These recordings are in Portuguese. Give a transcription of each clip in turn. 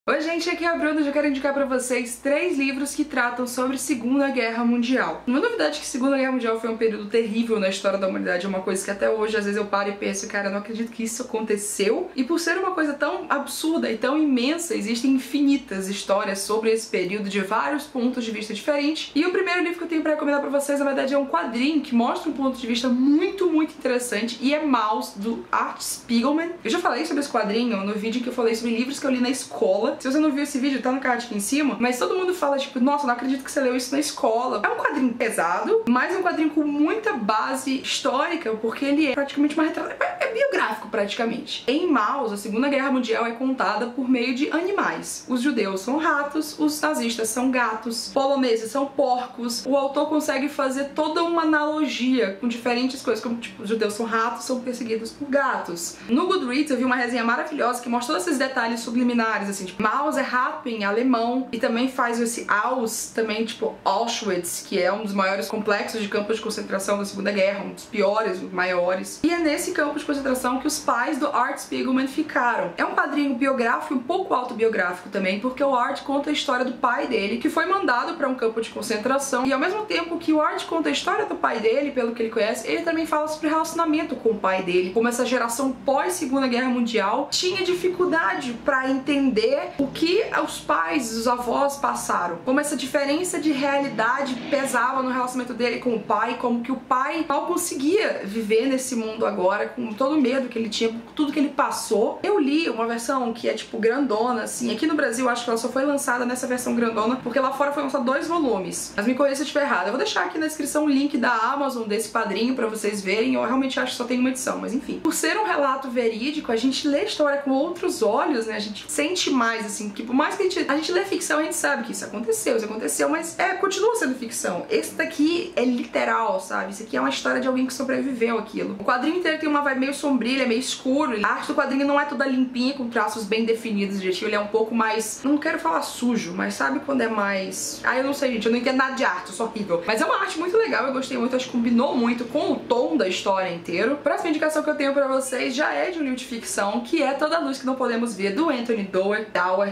Oi gente, aqui é a Bruna e eu quero indicar pra vocês 3 livros que tratam sobre Segunda Guerra Mundial. Uma novidade é que Segunda Guerra Mundial foi um período terrível na história da humanidade, é uma coisa que até hoje às vezes eu paro e penso, cara, eu não acredito que isso aconteceu. E por ser uma coisa tão absurda e tão imensa, existem infinitas histórias sobre esse período de vários pontos de vista diferentes. E o primeiro livro que eu tenho pra recomendar pra vocês, na verdade, é um quadrinho que mostra um ponto de vista muito interessante e é Maus, do Art Spiegelman. Eu já falei sobre esse quadrinho no vídeo que eu falei sobre livros que eu li na escola. Se você não viu esse vídeo, tá no card aqui em cima, mas todo mundo fala, tipo, nossa, não acredito que você leu isso na escola. É um quadrinho pesado, mas é um quadrinho com muita base histórica, porque ele é praticamente uma retrata... é biográfico, praticamente. Em Maus, a Segunda Guerra Mundial é contada por meio de animais. Os judeus são ratos, os nazistas são gatos, poloneses são porcos. O autor consegue fazer toda uma analogia com diferentes coisas, como, tipo, os judeus são ratos, são perseguidos por gatos. No Goodreads eu vi uma resenha maravilhosa que mostra todos esses detalhes subliminares, assim, tipo, Maus é rato em alemão e também faz esse Aus, também tipo Auschwitz, que é um dos maiores complexos de campos de concentração da Segunda Guerra, um dos piores, um dos maiores. E é nesse campo de concentração que os pais do Art Spiegelman ficaram. É um quadrinho biográfico e um pouco autobiográfico também, porque o Art conta a história do pai dele, que foi mandado para um campo de concentração, e ao mesmo tempo que o Art conta a história do pai dele, pelo que ele conhece, ele também fala sobre o relacionamento com o pai dele, como essa geração pós-Segunda Guerra Mundial tinha dificuldade para entender o que os pais, os avós passaram, como essa diferença de realidade pesava no relacionamento dele com o pai, como que o pai mal conseguia viver nesse mundo agora, com todo o medo que ele tinha, por tudo que ele passou. Eu li uma versão que é tipo grandona, assim, aqui no Brasil acho que ela só foi lançada nessa versão grandona, porque lá fora foi lançado 2 volumes, mas me corrija se eu estiver errada. Eu vou deixar aqui na descrição o link da Amazon desse padrinho pra vocês verem. Eu realmente acho que só tem uma edição, mas enfim. Por ser um relato verídico, a gente lê a história com outros olhos, né, a gente sente mais, assim, tipo, mais que a gente lê ficção, a gente sabe que isso aconteceu, mas continua sendo ficção. Esse daqui é literal, sabe? Isso aqui é uma história de alguém que sobreviveu aquilo. O quadrinho inteiro tem uma vibe meio sombria, meio escuro. A arte do quadrinho não é toda limpinha, com traços bem definidos, gente. Ele é um pouco mais... não quero falar sujo, mas sabe quando é mais... eu não sei, gente, eu não entendo nada de arte, eu sou horrível. Mas é uma arte muito legal, eu gostei muito, acho que combinou muito com o tom da história inteiro. A próxima indicação que eu tenho pra vocês já é de um livro de ficção, que é Toda a Luz que Não Podemos Ver, do Anthony Doerr,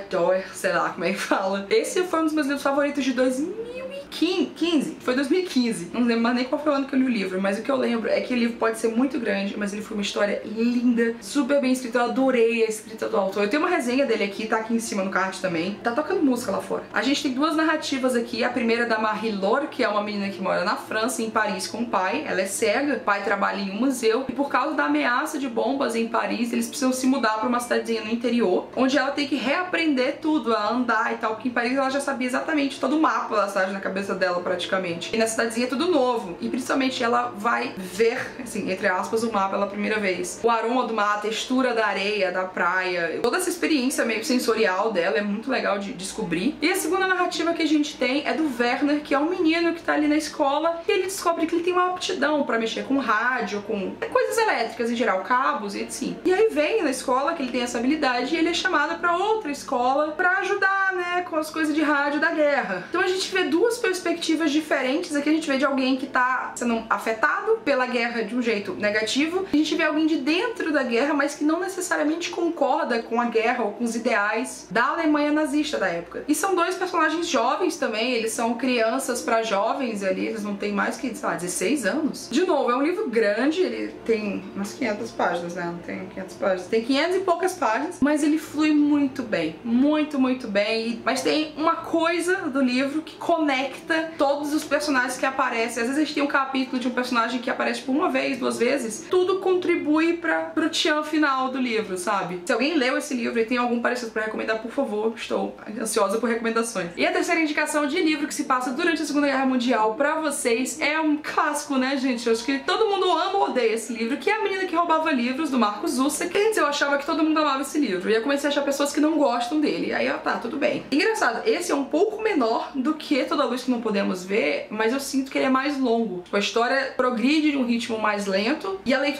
sei lá como é que fala. Esse foi um dos meus livros favoritos de 2015. Foi 2015. Não lembro mais nem qual foi o ano que eu li o livro, mas o que eu lembro é que o livro pode ser muito grande, mas ele foi uma história linda, super bem escrita. Eu adorei a escrita do autor. Eu tenho uma resenha dele aqui, tá aqui em cima no card também. Tá tocando música lá fora. A gente tem 2 narrativas aqui. A primeira é da Marie-Laure, que é uma menina que mora na França, em Paris, com o pai. Ela é cega, o pai trabalha em um museu, e por causa da ameaça de bombas em Paris, eles precisam se mudar pra uma cidadezinha no interior, onde ela tem que reaprender tudo, a andar e tal, porque em Paris ela já sabia exatamente todo o mapa da cidade na cabeça dela, praticamente. E na cidadezinha é tudo novo, e principalmente ela vai ver, assim, entre aspas, o mapa pela primeira vez. O aroma do mar, a textura da areia, da praia, toda essa experiência meio sensorial dela é muito legal de descobrir. E a segunda narrativa que a gente tem é do Werner, que é um menino que tá ali na escola, e ele descobre que ele tem uma aptidão pra mexer com rádio, com coisas elétricas em geral, cabos e assim. E aí vem na escola que ele tem essa habilidade, e ele é chamado pra outra escola pra ajudar, né, com as coisas de rádio da guerra. Então a gente vê 2 perspectivas diferentes. Aqui a gente vê de alguém que tá sendo afetado pela guerra de um jeito negativo. A gente vê alguém de dentro da guerra, mas que não necessariamente concorda com a guerra ou com os ideais da Alemanha nazista da época. E são 2 personagens jovens também, eles são crianças pra jovens ali, eles não têm mais que, sei lá, 16 anos. De novo, é um livro grande, ele tem umas 500 páginas, né? Não tem 500 páginas, tem 500 e poucas páginas, mas ele flui muito bem, muito bem. Mas tem uma coisa do livro que conecta todos os personagens que aparecem. Às vezes a gente tem um capítulo de um personagem que aparece por 1 vez, 2 vezes, tudo contribui pro tchan final do livro, sabe? Se alguém leu esse livro e tem algum parecido pra recomendar, por favor, estou ansiosa por recomendações. E a terceira indicação de livro que se passa durante a Segunda Guerra Mundial pra vocês é um clássico, né, gente? Eu acho que todo mundo ama ou odeia esse livro, que é A Menina que Roubava Livros, do Marcus Zusak. Antes eu achava que todo mundo amava esse livro, e eu comecei a achar pessoas que não gostam dele. Aí, ó, tá, tudo bem. Engraçado, esse é um pouco menor do que Toda a Luz que Não Podemos Ver, mas eu sinto que ele é mais longo. A história progride de um ritmo mais lento, e a leitura demora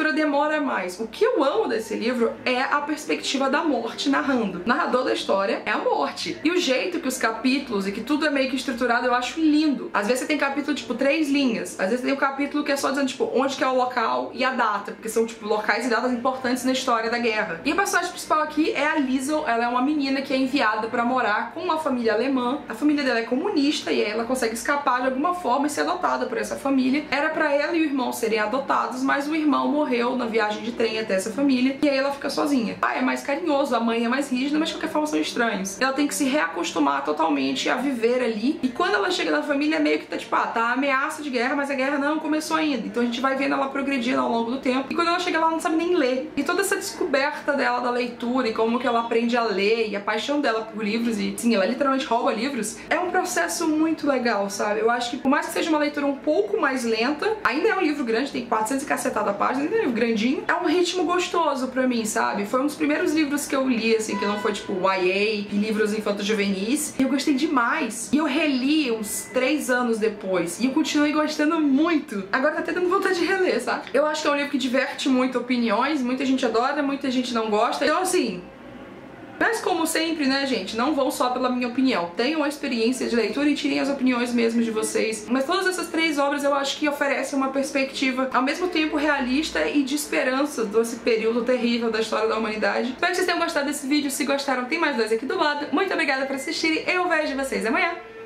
explora mais. O que eu amo desse livro é a perspectiva da morte narrando. O narrador da história é a morte. E o jeito que os capítulos e que tudo é meio que estruturado eu acho lindo. Às vezes você tem capítulo tipo 3 linhas, às vezes tem um capítulo que é só dizendo tipo onde que é o local e a data, porque são tipo locais e datas importantes na história da guerra. E a personagem principal aqui é a Liesl. Ela é uma menina que é enviada pra morar com uma família alemã. A família dela é comunista e aí ela consegue escapar de alguma forma e ser adotada por essa família. Era pra ela e o irmão serem adotados, mas o irmão morreu na viagem de trem até essa família e aí ela fica sozinha. O pai é mais carinhoso, a mãe é mais rígida, mas de qualquer forma são estranhos. Ela tem que se reacostumar totalmente a viver ali e quando ela chega na família é meio que tá tipo, tá a ameaça de guerra, mas a guerra não começou ainda. Então a gente vai vendo ela progredindo ao longo do tempo e quando ela chega lá ela não sabe nem ler. E toda essa descoberta dela da leitura e como que ela aprende a ler e a paixão dela por livros e sim, ela literalmente rouba livros, é um processo muito legal, sabe? Eu acho que por mais que seja uma leitura um pouco mais lenta, ainda é um livro grande, tem 400 e cacetada páginas, ainda é um livro grandinho, é um ritmo gostoso pra mim, sabe? Foi um dos primeiros livros que eu li, assim, que não foi tipo YA, livros infanto-juvenis, e eu gostei demais. E eu reli uns 3 anos depois, e eu continuei gostando muito. Agora tá até dando vontade de reler, sabe? Eu acho que é um livro que diverte muito opiniões, muita gente adora, muita gente não gosta, então assim... Mas como sempre, né, gente, não vão só pela minha opinião. Tenham a experiência de leitura e tirem as opiniões mesmo de vocês. Mas todas essas 3 obras eu acho que oferecem uma perspectiva ao mesmo tempo realista e de esperança desse período terrível da história da humanidade. Espero que vocês tenham gostado desse vídeo. Se gostaram, tem mais 2 aqui do lado. Muito obrigada por assistirem. Eu vejo vocês amanhã.